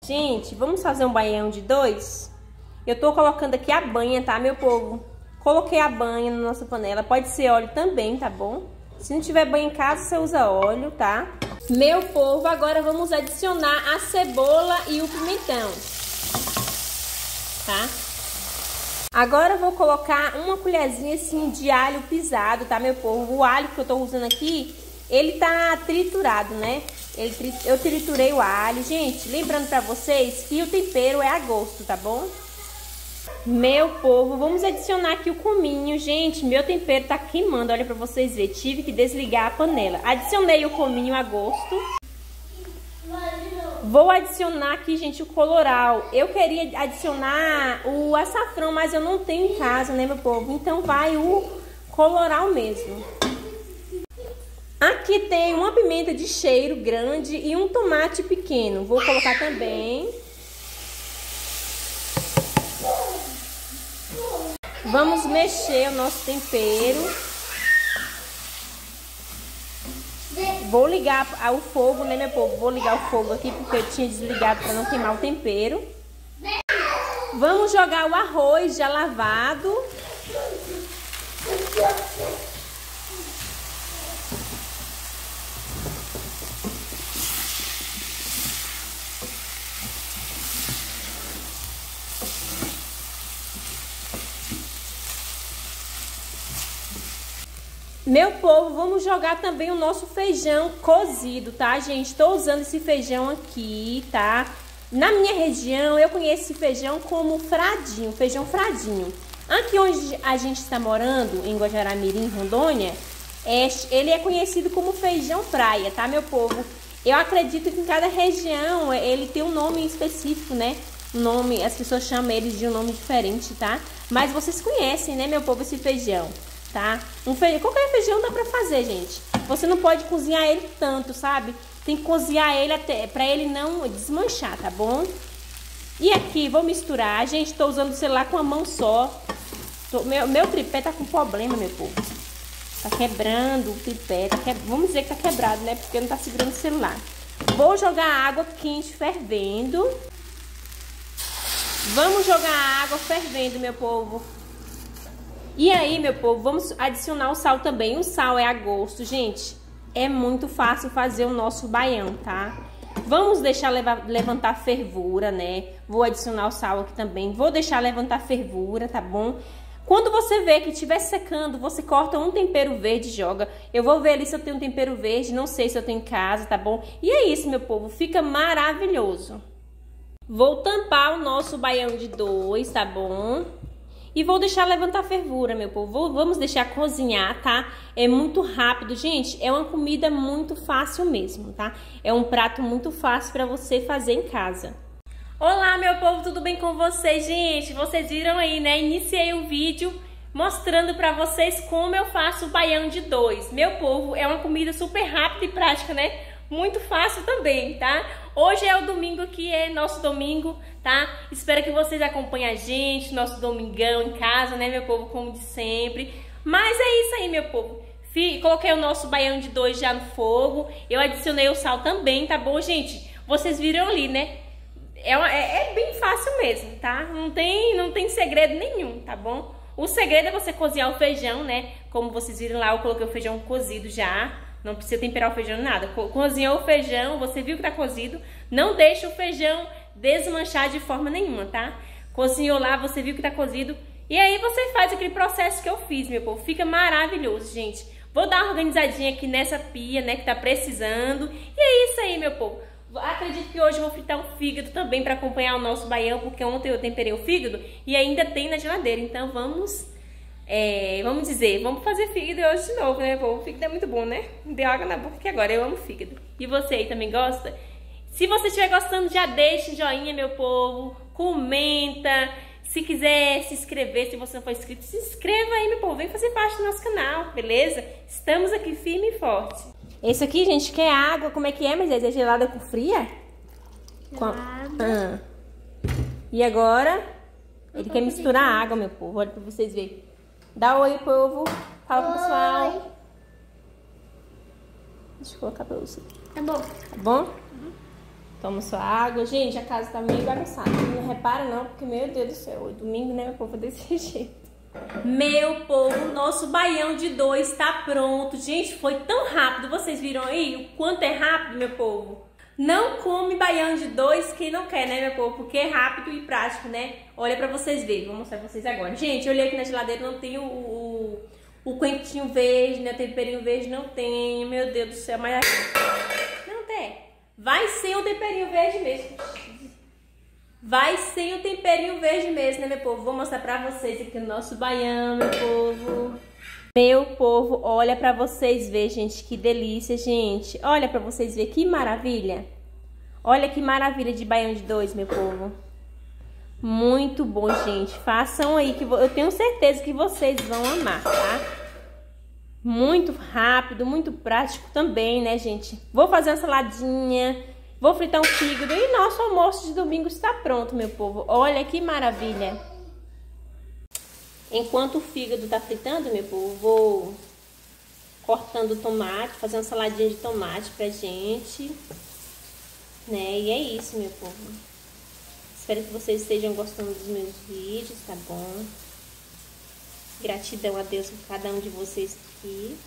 Gente, vamos fazer um baião de 2? Eu tô colocando aqui a banha, tá, meu povo? Coloquei a banha na nossa panela. Pode ser óleo também, tá bom? Se não tiver banha em casa, você usa óleo, tá? Meu povo, agora vamos adicionar a cebola e o pimentão, tá? Agora eu vou colocar uma colherzinha assim de alho pisado, tá, meu povo? O alho que eu tô usando aqui, ele tá triturado, né? Eu triturei o alho. Gente, lembrando pra vocês que o tempero é a gosto, tá bom? Meu povo, vamos adicionar aqui o cominho. Gente, meu tempero tá queimando, olha pra vocês verem. Tive que desligar a panela. Adicionei o cominho a gosto. Vou adicionar aqui, gente, o coloral. Eu queria adicionar o açafrão, mas eu não tenho em casa, né, meu povo? Então vai o coloral mesmo. Aqui tem uma pimenta de cheiro grande e um tomate pequeno. Vou colocar também. Vamos mexer o nosso tempero. Vou ligar o fogo, né, meu povo? Vou ligar o fogo aqui porque eu tinha desligado para não queimar o tempero. Vamos jogar o arroz já lavado. Meu povo, vamos jogar também o nosso feijão cozido, tá, gente? Estou usando esse feijão aqui, tá? Na minha região, eu conheço esse feijão como fradinho, feijão fradinho. Aqui onde a gente está morando, em Guajará-Mirim, Rondônia, ele é conhecido como feijão praia, tá, meu povo? Eu acredito que em cada região ele tem um nome específico, né? Nome, as pessoas chamam eles de um nome diferente, tá? Mas vocês conhecem, né, meu povo, esse feijão, tá? Qualquer feijão dá pra fazer, gente. Você não pode cozinhar ele tanto, sabe? Tem que cozinhar ele até pra ele não desmanchar, tá bom? E aqui, vou misturar. Gente, tô usando o celular com a mão só. Meu tripé tá com problema, meu povo. Tá quebrando o tripé. Vamos dizer que tá quebrado, né? Porque não tá segurando o celular. Vou jogar água quente fervendo. Vamos jogar a água fervendo, meu povo. E aí, meu povo, vamos adicionar o sal também. O sal é a gosto, gente. É muito fácil fazer o nosso baião, tá? Vamos deixar levantar fervura, né? Vou adicionar o sal aqui também. Vou deixar levantar fervura, tá bom? Quando você vê que estiver secando, você corta um tempero verde e joga. Eu vou ver ali se eu tenho um tempero verde, não sei se eu tenho em casa, tá bom? E é isso, meu povo, fica maravilhoso. Vou tampar o nosso baião de 2, tá bom? E vou deixar levantar fervura, meu povo. Vamos deixar cozinhar, tá? É muito rápido. Gente, é uma comida muito fácil mesmo, tá? É um prato muito fácil para você fazer em casa. Olá, meu povo, tudo bem com vocês? Gente, vocês viram aí, né? Iniciei o vídeo mostrando para vocês como eu faço o baião de 2. Meu povo, é uma comida super rápida e prática, né? Muito fácil também, tá? Hoje é o domingo que é nosso domingo, tá? Espero que vocês acompanhem a gente, nosso domingão em casa, né, meu povo, como de sempre. Mas é isso aí, meu povo. Coloquei o nosso baião de 2 já no fogo. Eu adicionei o sal também, tá bom, gente? Vocês viram ali, né? É bem fácil mesmo, tá? Não tem segredo nenhum, tá bom? O segredo é você cozinhar o feijão, né? Como vocês viram lá, eu coloquei o feijão cozido já. Não precisa temperar o feijão nada. Cozinhou o feijão, você viu que tá cozido. Não deixa o feijão desmanchar de forma nenhuma, tá? Cozinhou lá, você viu que tá cozido. E aí você faz aquele processo que eu fiz, meu povo. Fica maravilhoso, gente. Vou dar uma organizadinha aqui nessa pia, né, que tá precisando. E é isso aí, meu povo. Acredito que hoje eu vou fritar um fígado também para acompanhar o nosso baião, porque ontem eu temperei o fígado e ainda tem na geladeira. Então vamos fazer fígado hoje de novo, né, povo? O fígado é muito bom, né? Deu água na boca que agora eu amo fígado. E você aí também gosta? Se você estiver gostando, já deixa um joinha, meu povo. Comenta. Se quiser se inscrever, se você não for inscrito, se inscreva aí, meu povo. Vem fazer parte do nosso canal, beleza? Estamos aqui firme e forte. Esse aqui, gente, que é água. Como é que é, mas é gelada com fria? Gelada. E agora, ele quer misturar a água, meu povo. Olha pra vocês verem. Dá oi, povo. Fala pro pessoal. Deixa eu colocar pra você. Tá bom. Tá bom? Toma sua água. Gente, a casa tá meio bagunçada. Não repara não, porque, meu Deus do céu, domingo, né, meu povo, desse jeito. Meu povo, nosso baião de 2 tá pronto. Gente, foi tão rápido. Vocês viram aí o quanto é rápido, meu povo? Não come baião de 2 quem não quer, né, meu povo? Porque é rápido e prático, né? Olha pra vocês verem. Vou mostrar pra vocês agora. Gente, eu olhei aqui na geladeira, não tem o coentinho verde, né? Temperinho verde, não tem. Meu Deus do céu, mas... Não tem. Vai sem o temperinho verde mesmo. Vai sem o temperinho verde mesmo, né, meu povo? Vou mostrar pra vocês aqui o nosso baião, meu povo. Meu povo, olha pra vocês verem, gente, que delícia, gente. Olha pra vocês verem, que maravilha. Olha que maravilha de baião de 2, meu povo. Muito bom, gente. Façam aí, que eu tenho certeza que vocês vão amar, tá? Muito rápido, muito prático também, né, gente? Vou fazer uma saladinha, vou fritar um fígado e nosso almoço de domingo está pronto, meu povo. Olha que maravilha. Enquanto o fígado tá fritando, meu povo, vou cortando o tomate, fazer uma saladinha de tomate pra gente, né? E é isso, meu povo. Espero que vocês estejam gostando dos meus vídeos, tá bom? Gratidão a Deus por cada um de vocês aqui.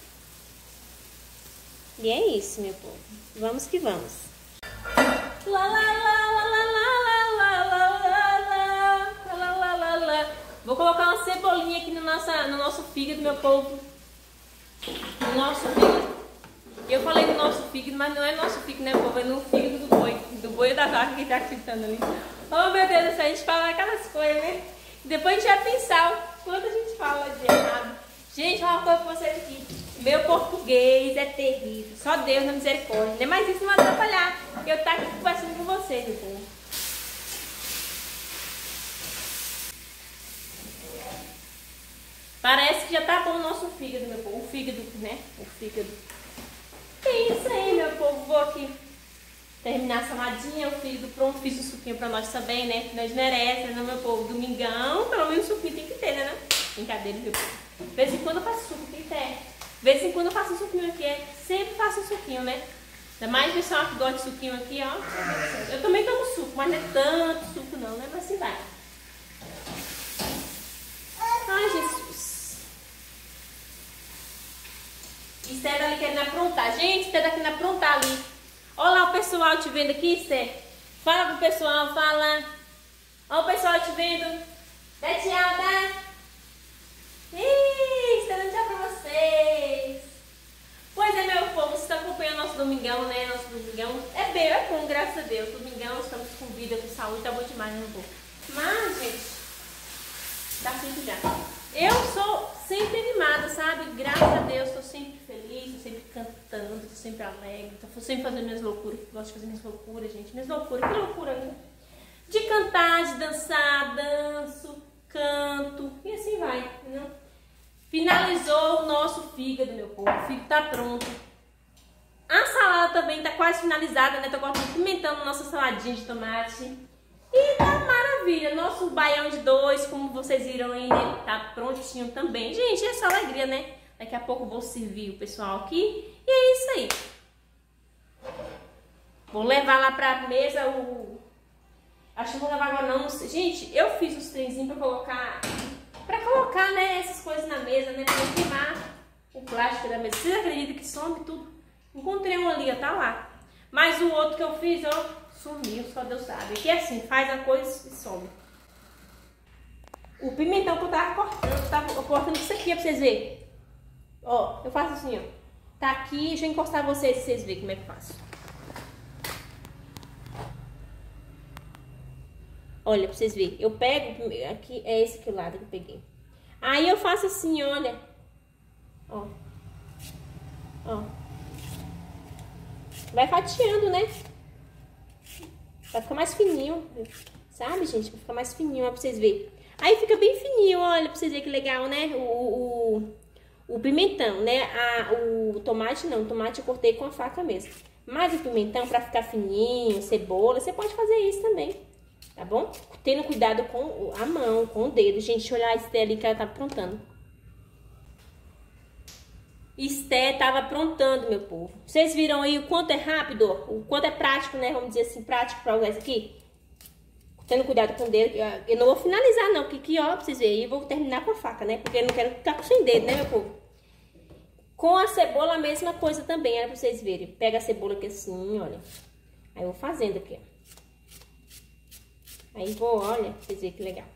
E é isso, meu povo. Vamos que vamos. Lá, lá, lá, lá, lá, lá, lá, lá, lá, lá, lá, lá, lá. Vou colocar uma cebolinha aqui no nosso fígado, meu povo. No nosso fígado. Eu falei do nosso fígado, mas não é nosso fígado, né, povo? É no fígado do boi. Do boi da vaca que tá gritando ali. Oh, meu Deus do céu, a gente fala aquelas coisas, né? Depois a gente vai pensar o quanto a gente fala de errado. Gente, uma coisa pra vocês aqui. Meu português é terrível. Só Deus na misericórdia, né? Mas isso não vai atrapalhar. Eu tá aqui conversando com vocês, meu povo. Parece que já tá bom o nosso fígado, meu povo. O fígado, né? O fígado. É isso aí, meu povo. Vou aqui terminar a saladinha, o fígado pronto. Fiz um suquinho pra nós também, né? Que nós merecemos, né, meu povo? Domingão, pelo menos suquinho tem que ter, né? Brincadeira, meu povo. De vez em quando eu faço suco, tem que ter. De vez em quando eu faço um suquinho aqui, sempre faço um suquinho, né? Ainda mais o pessoal que gosta de suquinho aqui, ó. Eu também tomo suco, mas não é tanto suco não, né? Mas assim vai. Ai, Jesus. Esther ali querendo aprontar. Gente, Esther tá querendo aprontar ali. Olha lá o pessoal te vendo aqui, Esther. Fala pro pessoal, fala. Olha o pessoal te vendo. Dá tchau, tá? Ih, Esther dando tchau pra vocês. Pois é, meu povo, vocês estão acompanhando nosso domingão, né? Nosso domingão é bom, graças a Deus. Domingão, estamos com vida, com saúde, tá bom demais, né, meu povo? Mas, gente, tá feito já. Eu sou sempre animada, sabe? Graças a Deus, tô sempre feliz, tô sempre cantando, tô sempre alegre, tô sempre fazendo minhas loucuras. Gosto de fazer minhas loucuras, gente. Minhas loucuras, que loucura, né? De cantar, de dançar, danço, canto e assim vai, entendeu? Finalizou o nosso fígado, meu povo. O fígado tá pronto. A salada também tá quase finalizada, né? Tô cortando, pimentando nossa saladinha de tomate. E tá maravilha. Nosso baião de 2, como vocês viram aí, ele tá prontinho também. Gente, é só alegria, né? Daqui a pouco eu vou servir o pessoal aqui. E é isso aí. Vou levar lá pra mesa o... Acho que não vou levar agora não. Gente, eu fiz os trenzinhos pra colocar... né, essas coisas na mesa, né, pra não queimar o plástico da mesa. Vocês acreditam que some tudo? Encontrei um ali, ó, tá lá. Mas o outro que eu fiz, ó, sumiu, só Deus sabe. Aqui é assim, faz a coisa e some. O pimentão que eu tava cortando isso aqui, ó, pra vocês verem. Ó, eu faço assim, ó. Tá aqui, deixa eu encostar vocês pra vocês verem como é que eu faço. Olha, pra vocês verem. Eu pego, aqui, é esse aqui o lado que eu peguei. Aí eu faço assim, olha. Ó. Ó. Vai fatiando, né? Vai ficar mais fininho. Sabe, gente? Vai ficar mais fininho, ó, pra vocês verem. Aí fica bem fininho, olha, pra vocês verem que legal, né? O pimentão, né? O tomate não. O tomate eu cortei com a faca mesmo. Mas o pimentão, pra ficar fininho, cebola, você pode fazer isso também. Tá bom? Tendo cuidado com a mão, com o dedo. Gente, deixa eu olhar esse ali que ela tá aprontando. Esté tava aprontando, meu povo. Vocês viram aí o quanto é rápido, o quanto é prático, né? Vamos dizer assim, prático pra usar isso aqui. Tendo cuidado com o dedo. Eu não vou finalizar, não. Porque, ó, pra vocês verem, eu vou terminar com a faca, né? Porque eu não quero ficar com sem dedo, né, meu povo? Com a cebola, a mesma coisa também, era pra vocês verem. Pega a cebola aqui assim, olha. Aí eu vou fazendo aqui, ó. Aí vou, olha, pra vocês verem que legal.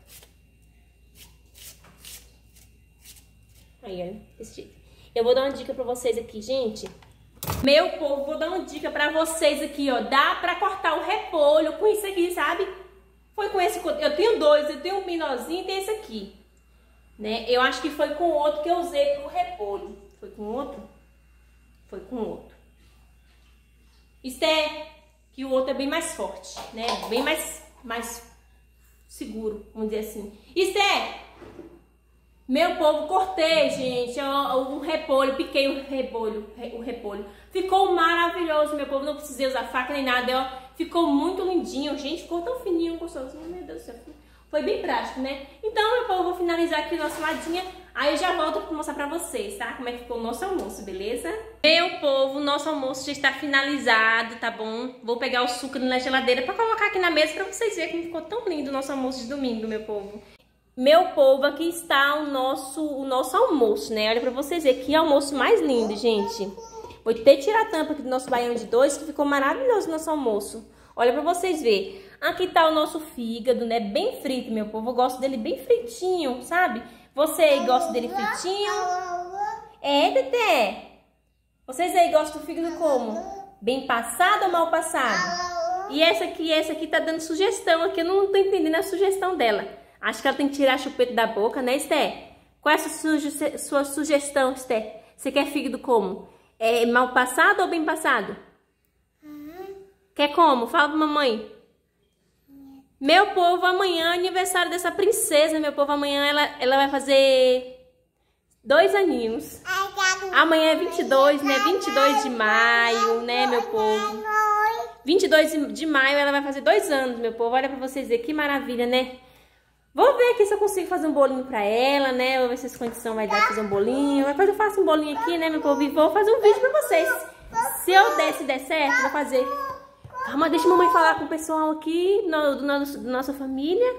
Aí, olha, desse jeito. Eu vou dar uma dica pra vocês aqui, gente. Meu povo, vou dar uma dica pra vocês aqui, ó. Dá pra cortar o repolho com isso aqui, sabe? Foi com esse... Eu tenho dois, eu tenho um menorzinho e tem esse aqui. Né? Eu acho que foi com o outro que eu usei pro repolho. Foi com o outro? Foi com o outro. Isso é que o outro é bem mais forte, né? Bem mais seguro, vamos dizer assim. Isso é... Meu povo, cortei, gente, um repolho, piquei o repolho. Ficou maravilhoso, meu povo, não precisei usar faca nem nada, ó. Ficou muito lindinho, gente, ficou tão fininho, gostosinho, meu Deus do céu. Foi bem prático, né? Então, meu povo, vou finalizar aqui nossa ladinha, aí eu já volto pra mostrar pra vocês, tá? Como é que ficou o nosso almoço, beleza? Meu povo, nosso almoço já está finalizado, tá bom? Vou pegar o suco na geladeira pra colocar aqui na mesa pra vocês verem como ficou tão lindo o nosso almoço de domingo, meu povo. Meu povo, aqui está o nosso almoço, né? Olha pra vocês verem, que almoço mais lindo, gente. Vou ter que tirar a tampa aqui do nosso baião de 2, que ficou maravilhoso o nosso almoço. Olha pra vocês verem. Aqui tá o nosso fígado, né? Bem frito, meu povo. Eu gosto dele bem fritinho, sabe? Você aí gosta dele fritinho? É, Teté? Vocês aí gostam do fígado como? Bem passado ou mal passado? E essa aqui tá dando sugestão aqui. Eu não tô entendendo a sugestão dela. Acho que ela tem que tirar a chupeta da boca, né, Esté? Qual é a sua sugestão, Esté? Você quer fígado como? É mal passado ou bem passado? Quer como? Fala pra mamãe. Meu povo, amanhã é aniversário dessa princesa. Meu povo, amanhã ela vai fazer 2 aninhos. Amanhã é 22, né? 22 de maio, né, meu povo? 22 de maio ela vai fazer 2 anos, meu povo. Olha pra vocês verem, que maravilha, né? Vou ver aqui se eu consigo fazer um bolinho pra ela, né? Vou ver se essa condição vai dar pra fazer um bolinho. Depois eu faço um bolinho aqui, né, meu povo? E vou fazer um vídeo pra vocês. Se der certo, vou fazer. Calma, deixa a mamãe falar com o pessoal aqui da nossa família.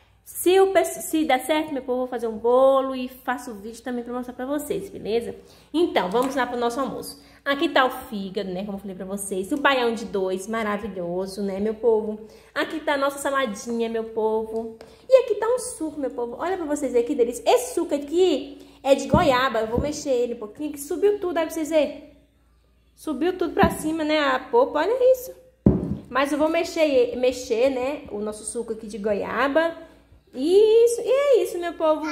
Se der certo, meu povo, vou fazer um bolo e faço o vídeo também pra mostrar pra vocês, beleza? Então, vamos lá pro nosso almoço. Aqui tá o fígado, né, como eu falei pra vocês. O baião de 2, maravilhoso, né, meu povo? Aqui tá a nossa saladinha, meu povo. E aqui tá um suco, meu povo. Olha pra vocês verem que delícia. Esse suco aqui é de goiaba. Eu vou mexer ele um pouquinho, que subiu tudo, aí pra vocês verem. Subiu tudo pra cima, né, a polpa, olha isso. Mas eu vou mexer, né, o nosso suco aqui de goiaba. Isso, e é isso, meu povo.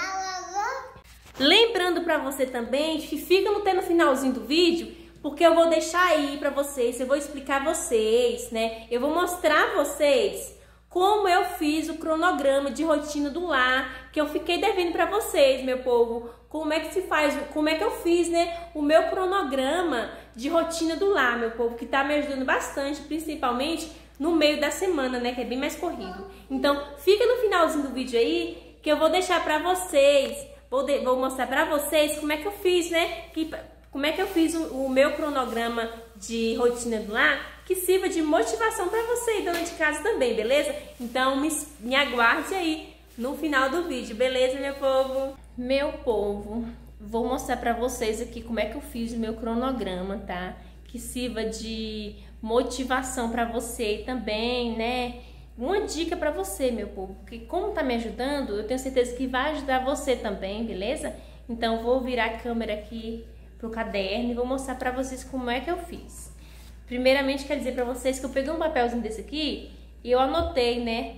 Lembrando pra você também que fica no finalzinho do vídeo, porque eu vou deixar aí pra vocês, eu vou explicar a vocês, né? Eu vou mostrar a vocês como eu fiz o cronograma de rotina do lar, que eu fiquei devendo pra vocês, meu povo. Como é que se faz, como é que eu fiz, né, o meu cronograma de rotina do lar, meu povo, que tá me ajudando bastante, principalmente no meio da semana, né, que é bem mais corrido. Então, fica no finalzinho do vídeo aí, que eu vou deixar pra vocês, vou mostrar pra vocês como é que eu fiz, né, como é que eu fiz o meu cronograma de rotina do lar, que sirva de motivação pra você e dona de casa também, beleza? Então, me aguarde aí no final do vídeo, beleza, meu povo? Meu povo, vou mostrar pra vocês aqui como é que eu fiz o meu cronograma, tá? Que sirva de motivação pra você também, né? Uma dica pra você, meu povo, porque como tá me ajudando, eu tenho certeza que vai ajudar você também, beleza? Então, vou virar a câmera aqui pro caderno e vou mostrar pra vocês como é que eu fiz. Primeiramente, quero dizer pra vocês que eu peguei um papelzinho desse aqui e eu anotei, né?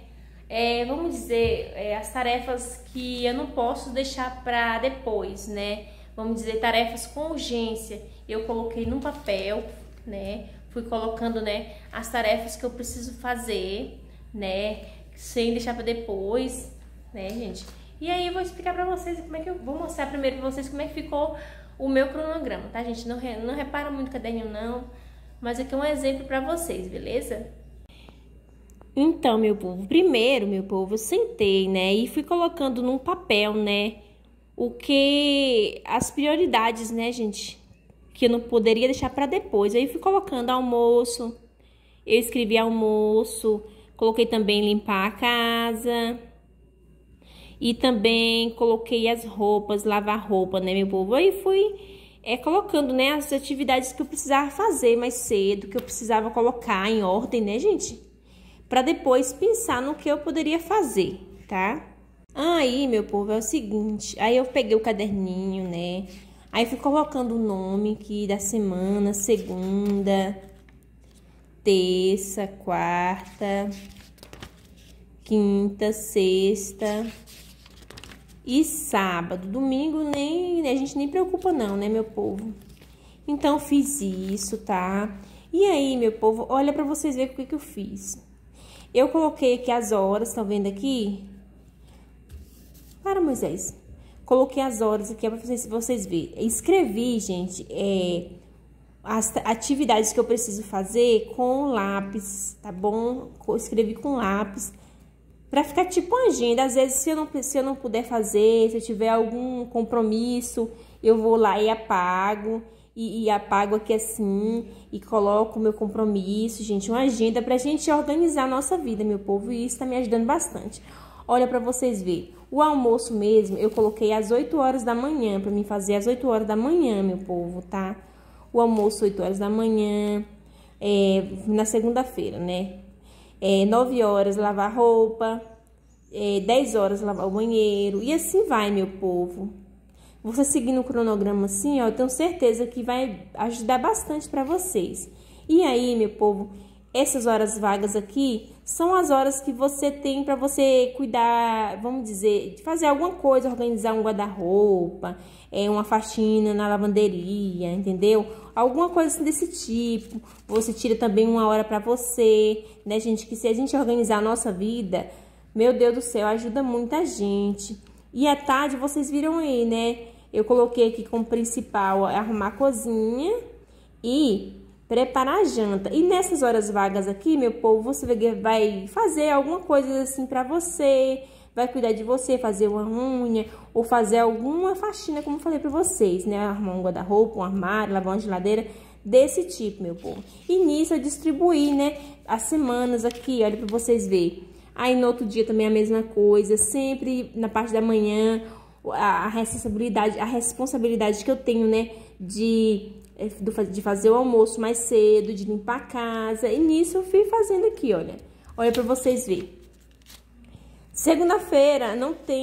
Vamos dizer, as tarefas que eu não posso deixar pra depois, né? Vamos dizer, tarefas com urgência. Eu coloquei num papel, né? Fui colocando, né, as tarefas que eu preciso fazer, né? Sem deixar pra depois, né, gente? E aí eu vou explicar pra vocês como é que eu vou mostrar primeiro pra vocês como é que ficou o meu cronograma, tá, gente? Não repara muito caderninho, não. Mas aqui é um exemplo pra vocês, beleza? Então, meu povo, primeiro, meu povo, eu sentei, né, e fui colocando num papel, né, as prioridades, né, gente, que eu não poderia deixar para depois. Aí eu fui colocando almoço, eu escrevi almoço, coloquei também limpar a casa. E também coloquei as roupas, lavar roupa, né, meu povo? Aí fui colocando, né, as atividades que eu precisava fazer mais cedo, que eu precisava colocar em ordem, né, gente? Pra depois pensar no que eu poderia fazer, tá? Aí, meu povo, é o seguinte, aí eu peguei o caderninho, né? Aí fui colocando o nome aqui da semana, segunda, terça, quarta, quinta, sexta e sábado. Domingo a gente nem preocupa não, né, meu povo? Então, fiz isso, tá? E aí, meu povo, olha pra vocês verem o que eu fiz. Eu coloquei aqui as horas, estão vendo aqui? Para, Moisés. Coloquei as horas aqui pra vocês verem. Escrevi, gente, as atividades que eu preciso fazer com lápis, tá bom? Escrevi com lápis. Pra ficar tipo uma agenda, às vezes se eu não puder fazer, se eu tiver algum compromisso, eu vou lá e apago, e apago aqui assim, e coloco o meu compromisso, gente, uma agenda pra gente organizar a nossa vida, meu povo, e isso tá me ajudando bastante. Olha pra vocês verem, o almoço mesmo, eu coloquei às 8 horas da manhã, pra mim fazer às 8 horas da manhã, meu povo, tá? O almoço 8 horas da manhã, na segunda-feira, né? 9 horas lavar roupa, 10 horas lavar o banheiro, e assim vai, meu povo. Você seguindo o cronograma assim, ó, eu tenho certeza que vai ajudar bastante para vocês. E aí, meu povo, essas horas vagas aqui são as horas que você tem para você cuidar, vamos dizer, de fazer alguma coisa, organizar um guarda-roupa, uma faxina na lavanderia, entendeu? Alguma coisa assim desse tipo. Você tira também uma hora para você, né, gente? Que se a gente organizar a nossa vida, meu Deus do céu, ajuda muita gente. E à tarde, vocês viram aí, né? Eu coloquei aqui como principal arrumar a cozinha e preparar a janta. E nessas horas vagas aqui, meu povo, você vai fazer alguma coisa assim pra você, vai cuidar de você, fazer uma unha ou fazer alguma faxina, como eu falei pra vocês, né? Arrumar um guarda-roupa, um armário, lavar uma geladeira, desse tipo, meu povo. E nisso eu distribuí, né, as semanas aqui, olha pra vocês verem. Aí no outro dia também a mesma coisa, sempre na parte da manhã, a responsabilidade que eu tenho, né, de fazer o almoço mais cedo, de limpar a casa. E nisso eu fui fazendo aqui, olha. Olha pra vocês verem. Segunda-feira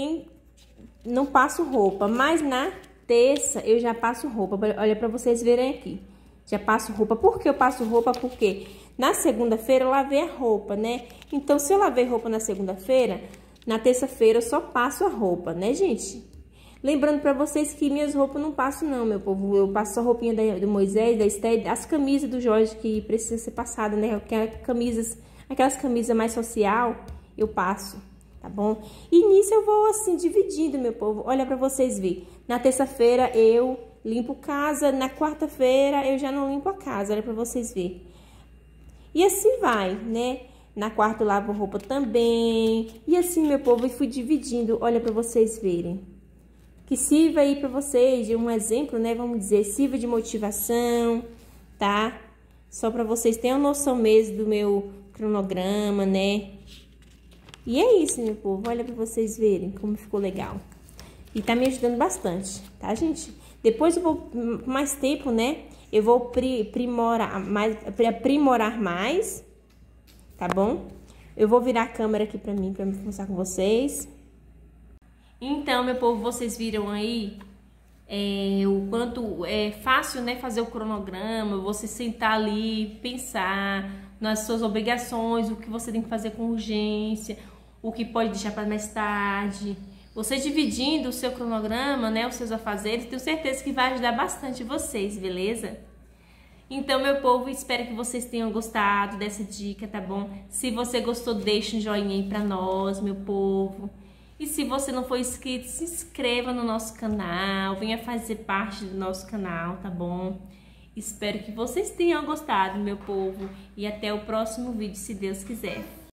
não passo roupa, mas na terça eu já passo roupa. Olha pra vocês verem aqui. Já passo roupa. Por que eu passo roupa? Porque na segunda-feira eu lavei a roupa, né? Então, se eu lavei roupa na segunda-feira, na terça-feira eu só passo a roupa, né, gente? Lembrando pra vocês que minhas roupas eu não passo não, meu povo. Eu passo só a roupinha do Moisés, da Esther, as camisas do Jorge que precisa ser passada, né? Aquelas camisas mais social, eu passo, tá bom? E nisso eu vou assim, dividindo, meu povo. Olha pra vocês verem. Na terça-feira eu limpo casa, na quarta-feira eu já não limpo a casa, olha pra vocês verem. E assim vai, né? Na quarta eu lavo roupa também. E assim, meu povo, eu fui dividindo, olha pra vocês verem. Que sirva aí pra vocês de um exemplo, né? Vamos dizer, sirva de motivação, tá? Só pra vocês terem uma noção mesmo do meu cronograma, né? E é isso, meu povo, olha pra vocês verem como ficou legal. E tá me ajudando bastante, tá, gente? Depois eu vou, com mais tempo, né? Eu vou aprimorar mais, tá bom? Eu vou virar a câmera aqui pra mim mostrar com vocês. Então, meu povo, vocês viram aí o quanto é fácil, né, fazer o cronograma, você sentar ali, pensar nas suas obrigações, o que você tem que fazer com urgência, o que pode deixar para mais tarde. Você dividindo o seu cronograma, né, os seus afazeres, tenho certeza que vai ajudar bastante vocês, beleza? Então, meu povo, espero que vocês tenham gostado dessa dica, tá bom? Se você gostou, deixa um joinha aí pra nós, meu povo. E se você não for inscrito, se inscreva no nosso canal, venha fazer parte do nosso canal, tá bom? Espero que vocês tenham gostado, meu povo. E até o próximo vídeo, se Deus quiser.